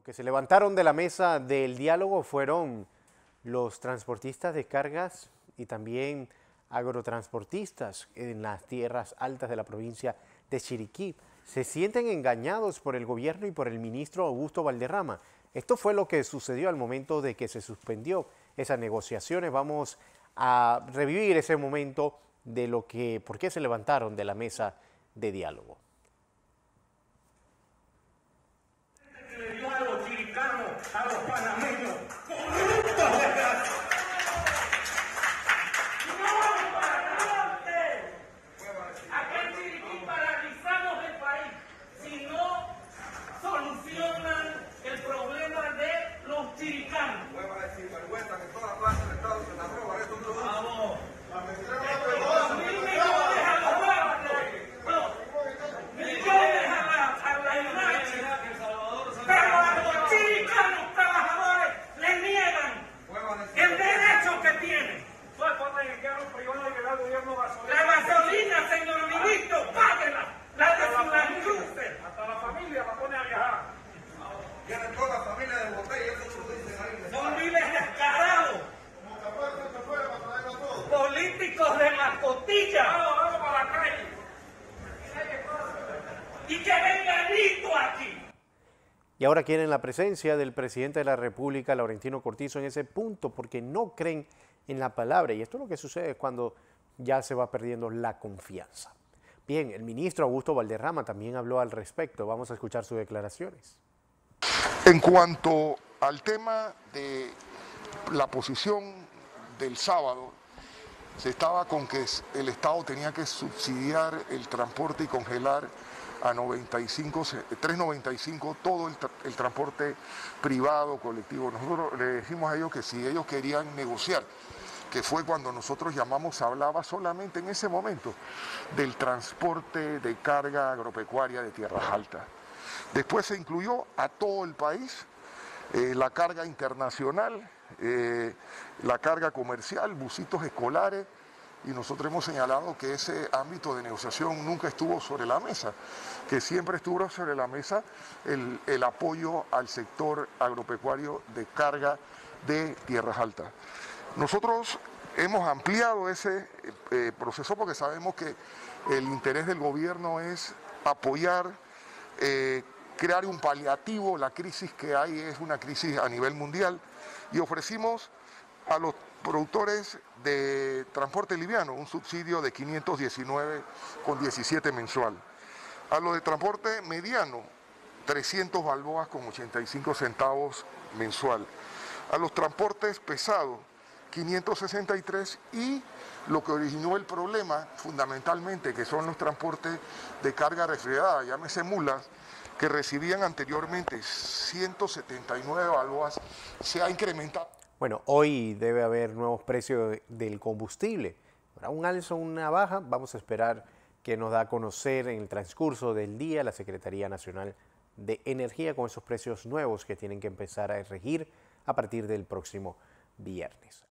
que se levantaron de la mesa del diálogo fueron los transportistas de cargas y también agrotransportistas en las tierras altas de la provincia de Chiriquí. Se sienten engañados por el gobierno y por el ministro Augusto Valderrama. Esto fue lo que sucedió al momento de que se suspendió esas negociaciones. Vamos a revivir ese momento de por qué se levantaron de la mesa de diálogo. A los panameños, corruptos desgraciados. No vamos para adelante. Acá en Chiriquí paralizamos el país si no solucionan el problema de los chiricanos. Mueva sin vergüenza que toda plaza del Estado se la roban estos dos. Vamos. 2.000 millones a los bancos. No. Millones a la United. Pero a los chiricanos trabajadores les niegan el derecho que tienen. La gasolina, señor ministro, páguela. La de sus luces. Hasta la familia la pone a viajar. Tienen toda la familia de botella, eso lo dicen ahí. Son miles descarados. Políticos de la costilla. Vamos para la calle. Y que venga Nito aquí. Y ahora quieren la presencia del presidente de la República, Laurentino Cortizo, en ese punto, porque no creen en la palabra. Y esto es lo que sucede cuando ya se va perdiendo la confianza. Bien, el ministro Augusto Valderrama también habló al respecto. Vamos a escuchar sus declaraciones. En cuanto al tema de la posición del sábado, se estaba con que el Estado tenía que subsidiar el transporte y congelar a 3.95 todo el transporte privado, colectivo. Nosotros le dijimos a ellos que si ellos querían negociar, que fue cuando nosotros llamamos, se hablaba solamente en ese momento del transporte de carga agropecuaria de tierras altas. Después se incluyó a todo el país, la carga internacional, la carga comercial, busitos escolares, y nosotros hemos señalado que ese ámbito de negociación nunca estuvo sobre la mesa, que siempre estuvo sobre la mesa el apoyo al sector agropecuario de carga de tierras altas. Nosotros hemos ampliado ese proceso porque sabemos que el interés del gobierno es apoyar, crear un paliativo. La crisis que hay es una crisis a nivel mundial y ofrecimos a los productores de transporte liviano un subsidio de 519,17 mensual. A los de transporte mediano, 300 balboas con 85 centavos mensual. A los transportes pesados, 563, y lo que originó el problema fundamentalmente, que son los transportes de carga refrigerada, llámese mulas, que recibían anteriormente 179 balboas, se ha incrementado. Bueno, hoy debe haber nuevos precios del combustible. Habrá un alza o una baja. Vamos a esperar que nos da a conocer en el transcurso del día la Secretaría Nacional de Energía con esos precios nuevos que tienen que empezar a regir a partir del próximo viernes.